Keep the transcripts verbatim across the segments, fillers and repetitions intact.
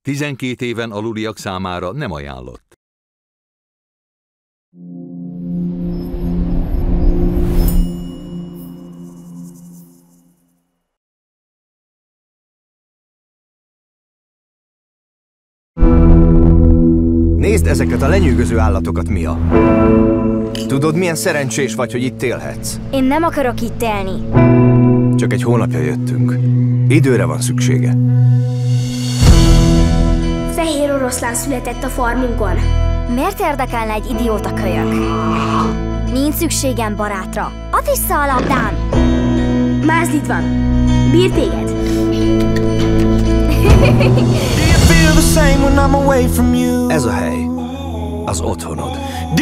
tizenkét éven aluliak számára nem ajánlott. Nézd ezeket a lenyűgöző állatokat, Mia. Tudod, milyen szerencsés vagy, hogy itt élhetsz? Én nem akarok itt élni. Csak egy hónapja jöttünk. Időre van szüksége. Fehér oroszlán született a farmunkon. Miért érdekelne egy idióta kölyök? Nincs szükségem barátra. Add vissza a labdám! Mázlid van. Bír téged. Ez a hely. Az otthonod.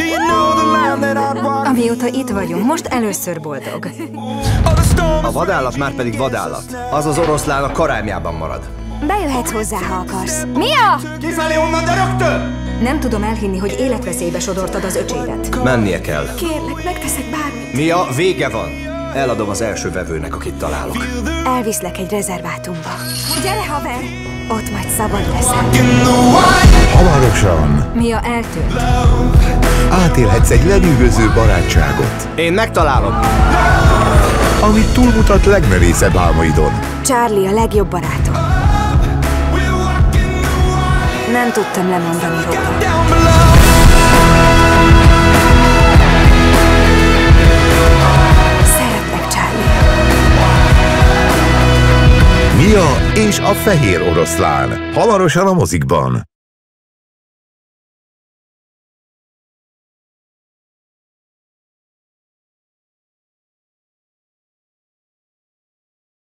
Amióta itt vagyunk, most először boldog. A vadállat már pedig vadállat. Az az oroszlán a karámjában marad. Bejöhetsz hozzá, ha akarsz. Mia! Kifelé onnan, de rögtön! Nem tudom elhinni, hogy életveszélybe sodortad az öcsédet. Mennie kell. Kérlek, megteszek bármit. Mia, vége van. Eladom az első vevőnek, akit találok. Elviszlek egy rezervátumba. Gyere, haver! Ott majd szabad leszel. Hamarosan Mia eltűnt. átélhetsz egy lenyűgöző barátságot, Én megtalálom. amit túlmutat legmerészebb álmaidon. Charlie a legjobb barátom. Nem tudtam lemondani róla. Szeretlek, Charlie. Mia és a fehér oroszlán. Hamarosan a mozikban.